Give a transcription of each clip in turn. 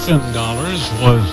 was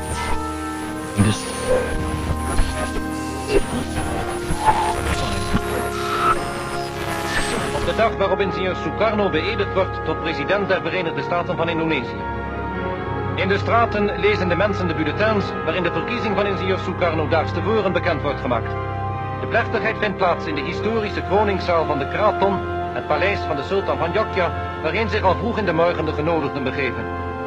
op de dag waarop ingenieur Sukarno beëdigd wordt tot president der Verenigde Staten van Indonesië. In de straten lezen de mensen de bulletins waarin de verkiezing van ingenieur Sukarno daags tevoren bekend wordt gemaakt. De plechtigheid vindt plaats in de historische kroningszaal van de Kraton, het paleis van de sultan van Jogja, waarin zich al vroeg in de morgen de genodigden begeven.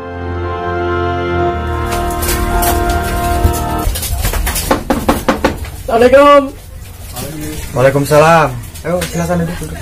Assalamualaikum. Waalaikumsalam. Ayo silakan duduk.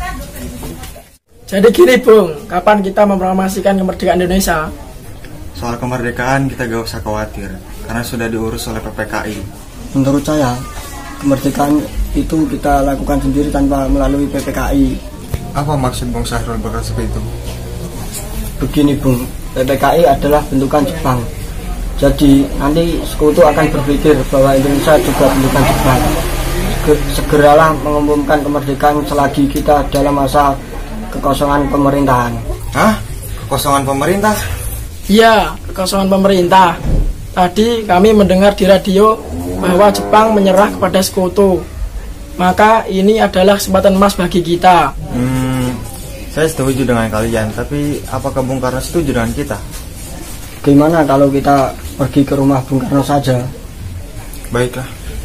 Jadi gini Bung, kapan kita memproklamasikan kemerdekaan Indonesia? Soal kemerdekaan kita gak usah khawatir, karena sudah diurus oleh PPKI. Menurut saya, kemerdekaan itu kita lakukan sendiri tanpa melalui PPKI. Apa maksud Bung Syahrul berkata seperti itu? Begini Bung, PPKI adalah bentukan Jepang. Jadi nanti sekutu akan berpikir bahwa Indonesia juga bentukan Jepang. Segeralah mengumumkan kemerdekaan selagi kita dalam masa kekosongan pemerintahan. Hah? Kekosongan pemerintah? Iya, kekosongan pemerintah. Tadi kami mendengar di radio bahwa Jepang menyerah kepada sekutu. Maka ini adalah kesempatan emas bagi kita. Saya setuju dengan kalian, tapi apakah Bung Karno setuju dengan kita? Gimana kalau kita pergi ke rumah Bung Karno saja? Baiklah.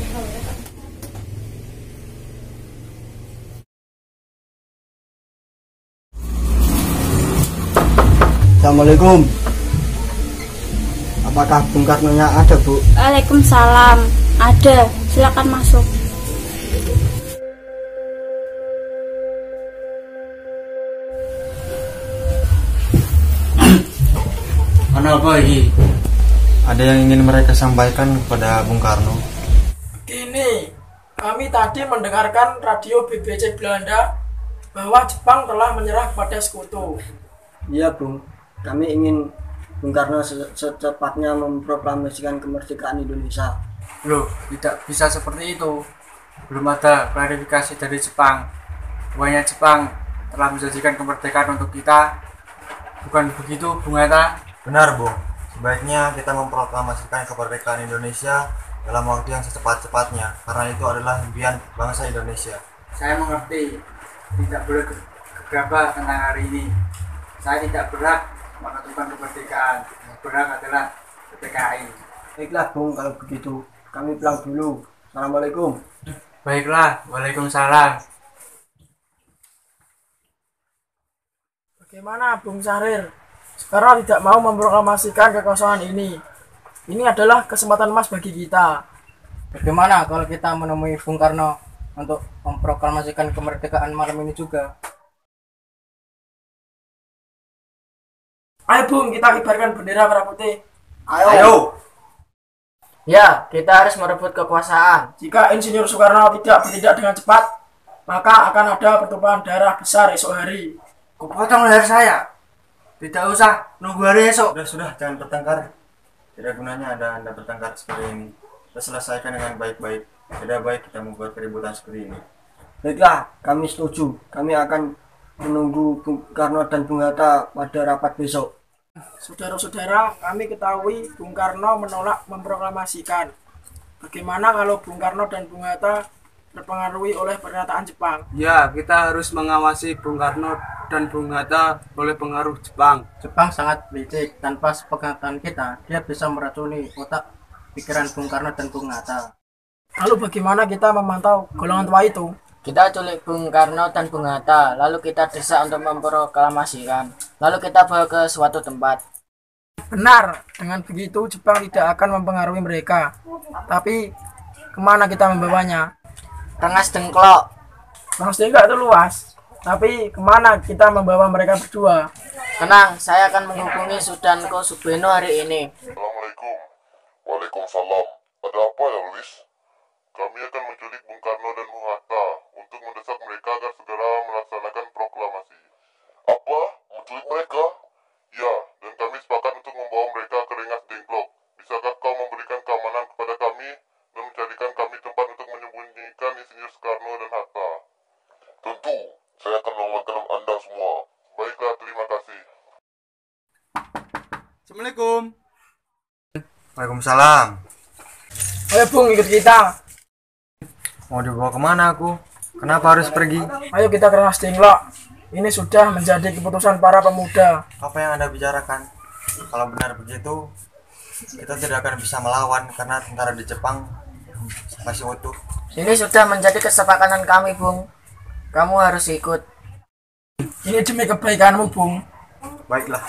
Assalamualaikum. Apakah Bung Karno-nya ada, Bu? Waalaikumsalam. Ada, silakan masuk. Kenapa ini? Ada yang ingin mereka sampaikan kepada Bung Karno? Gini, kami tadi mendengarkan radio BBC Belanda bahwa Jepang telah menyerah kepada sekutu. Iya, Bung. Kami ingin Bung Karno secepatnya memproklamasikan kemerdekaan Indonesia. Loh, tidak bisa seperti itu. Belum ada klarifikasi dari Jepang. Bukannya Jepang telah menjanjikan kemerdekaan untuk kita. Bukan begitu, Bung Hatta? Benar, Bung. Sebaiknya kita memproklamasikan kemerdekaan Indonesia dalam waktu yang secepat-cepatnya, karena itu adalah impian bangsa Indonesia. Saya mengerti. Tidak boleh gegabah tentang hari ini. Saya tidak berhak menentukan kemerdekaan. Yang berhak adalah PPKI. Baiklah, Bung, kalau begitu. Kami pulang dulu. Assalamualaikum. Baiklah, waalaikumsalam. Bagaimana Bung Syahrir? Sekarang tidak mau memproklamasikan kekosongan ini. Ini adalah kesempatan emas bagi kita. Bagaimana kalau kita menemui Bung Karno untuk memproklamasikan kemerdekaan malam ini juga? Ayo Bung, kita kibarkan bendera merah putih. Ayo. Ya, kita harus merebut kekuasaan. Jika Insinyur Soekarno tidak bertindak dengan cepat, maka akan ada pertumpahan darah besar esok hari. Kupotong leher saya. Tidak usah nunggu hari esok. Sudah, jangan bertengkar. Tidak gunanya Anda bertengkar seperti ini. Kita selesaikan dengan baik-baik. Tidak baik kita membuat keributan seperti ini. Baiklah, kami setuju. Kami akan menunggu Bung Karno dan Bung Hatta pada rapat besok. Saudara-saudara, kami ketahui Bung Karno menolak memproklamasikan. Bagaimana kalau Bung Karno dan Bung Hatta terpengaruhi oleh pernyataan Jepang? Ya, kita harus mengawasi Bung Karno dan Bung Hatta oleh pengaruh Jepang. Jepang sangat licik. Tanpa sepengetahuan kita, dia bisa meracuni otak pikiran Bung Karno dan Bung Hatta. Lalu bagaimana kita memantau golongan tua itu? Kita culik Bung Karno dan Bung Hatta, lalu kita desak untuk memproklamasikan. Lalu kita bawa ke suatu tempat. Benar, dengan begitu Jepang tidak akan mempengaruhi mereka. Tapi kemana kita membawanya? Rengas Dengklok. Rengas Dengklok itu luas. Tapi kemana kita membawa mereka berdua? Tenang, saya akan menghubungi Sudanko Subeno hari ini. Assalamualaikum. Waalaikumsalam. Ada apa ya, Luis? Kami akan menculik Bung Karno dan Bung Hatta untuk mendesak mereka agar segera melaksanakan proklamasi. Apa? Menculik mereka? Ya, dan kami sepakat untuk membawa mereka ke Rengas Dengklok. Bisakah kau memberikan keamanan kepada kami dan mencarikan kami tempat untuk menyembunyikan Insinyur Soekarno dan Hatta? Tentu, saya akan mengamankan Anda semua. Baiklah, terima kasih. Assalamualaikum. Waalaikumsalam. Ayo Bung, ikut kita. Mau dibawa kemana aku? Kenapa harus pergi? Ayo kita ke Rengas Dengklok. Ini sudah menjadi keputusan para pemuda. Apa yang Anda bicarakan? Kalau benar begitu, kita tidak akan bisa melawan karena tentara di Jepang masih utuh. Ini sudah menjadi kesepakatan kami, Bung. Kamu harus ikut. Ini demi kebaikanmu, Bung. Baiklah.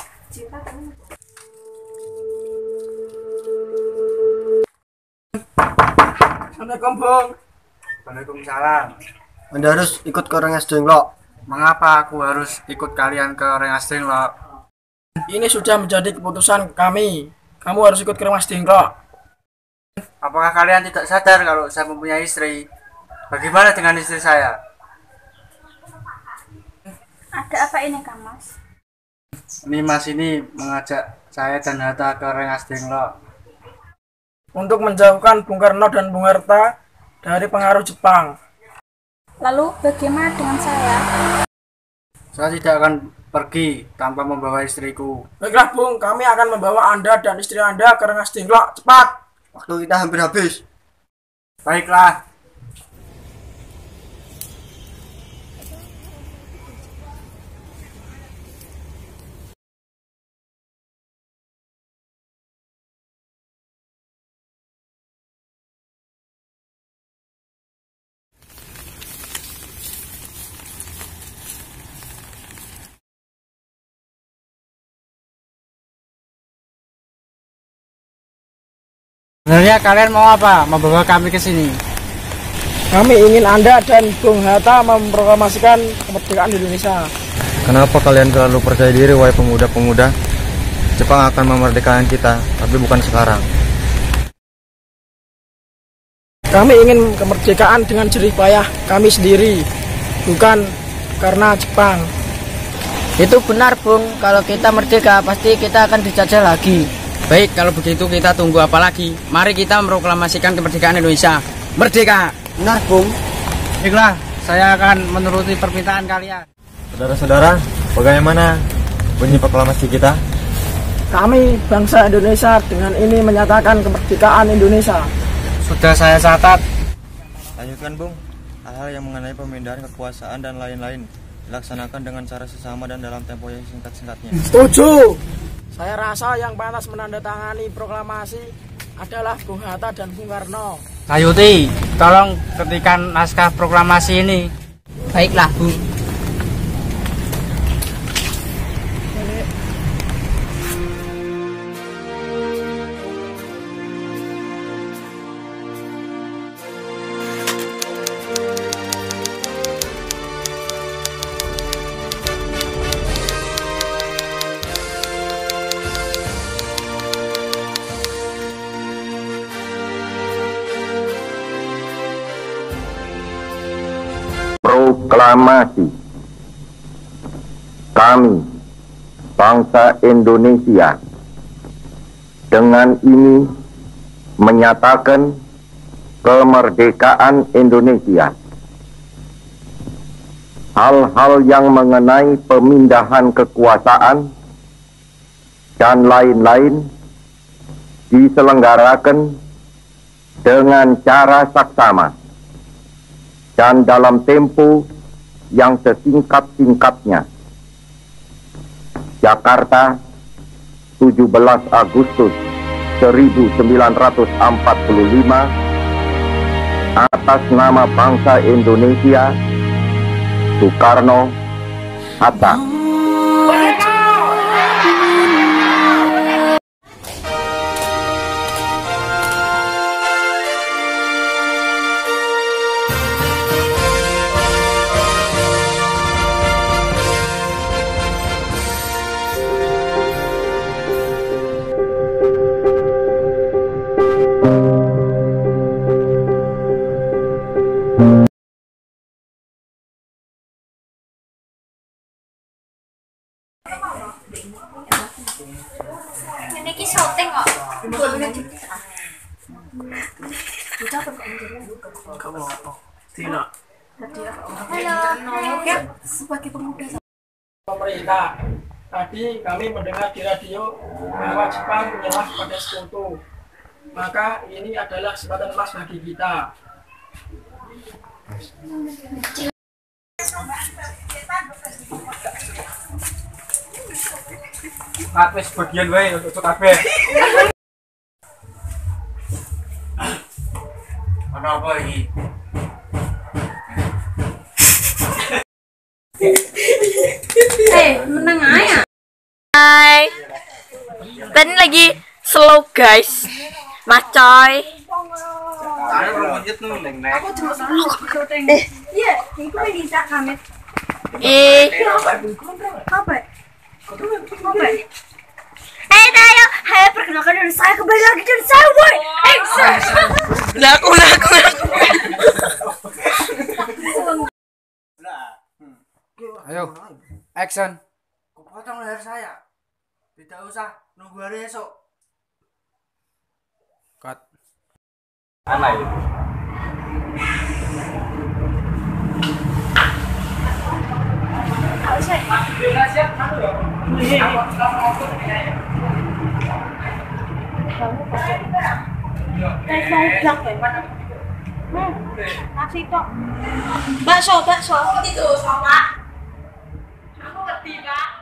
Assalamualaikum, Bung. Waalaikumsalam. Anda harus ikut ke Rengas Dengklok. Mengapa aku harus ikut kalian ke Rengas Dengklok? Ini sudah menjadi keputusan kami. Kamu harus ikut ke Rengas Dengklok. Apakah kalian tidak sadar kalau saya mempunyai istri? Bagaimana dengan istri saya? Ada apa ini, Kang Mas? Ini Mas ini mengajak saya dan Hatta ke Rengas Dengklok. Untuk menjauhkan Bung Karno dan Bung Hatta dari pengaruh Jepang. Lalu bagaimana dengan saya? Saya tidak akan pergi tanpa membawa istriku. Baiklah, Bung. Kami akan membawa Anda dan istri Anda ke Rengas Dengklok. Cepat! Waktu kita hampir habis. Baiklah. Sebenarnya kalian mau apa? Membawa kami ke sini? Kami ingin Anda dan Bung Hatta memproklamasikan kemerdekaan Indonesia. Kenapa kalian terlalu percaya diri, wahai pemuda-pemuda? Jepang akan memerdekakan kita, tapi bukan sekarang. Kami ingin kemerdekaan dengan jerih payah kami sendiri, bukan karena Jepang. Itu benar, Bung. Kalau kita merdeka, pasti kita akan dijajah lagi. Baik, kalau begitu kita tunggu apa lagi? Mari kita memproklamasikan kemerdekaan Indonesia. Merdeka! Benar, Bung. Baiklah, saya akan menuruti permintaan kalian. Saudara-saudara, bagaimana bunyi proklamasi kita? Kami bangsa Indonesia dengan ini menyatakan kemerdekaan Indonesia. Sudah saya catat. Lanjutkan, Bung. Hal-hal yang mengenai pemindahan kekuasaan dan lain-lain dilaksanakan dengan cara sesama dan dalam tempo yang singkat-singkatnya. Setuju! Saya rasa yang pantas menandatangani proklamasi adalah Bung Hatta dan Bung Karno. Sayuti, tolong ketikan naskah proklamasi ini. Baiklah, Bung. Proklamasi. Kami, bangsa Indonesia, dengan ini menyatakan kemerdekaan Indonesia. Hal-hal yang mengenai pemindahan kekuasaan dan lain-lain diselenggarakan dengan cara saksama dan dalam tempo yang sesingkat-singkatnya. Jakarta, 17 Agustus 1945, atas nama bangsa Indonesia, Soekarno Hatta. Ini syuting kok. Tidak. Halo. Ya, sebagai pemuda. Pemerintah, Tadi kami mendengar di radio bahwa Jepang menyerah kepada Sekutu. Maka ini adalah kesempatan emas bagi kita. Wis bagian wae untuk kabeh. Ana apa iki? Menang aja. Hai. Tadi lagi slow guys. Macoy. Aku cuma iya, itu bisa kamet. Apa? Tayo, perkenalkan diri saya, kembali lagi dari saya, woy. Laku. Ayo, action. Kok potong leher saya? Tidak usah nunggu hari esok. Cut. Alay. Nasi kok. Bakso. Itu, Pak. Aku ngerti, Pak.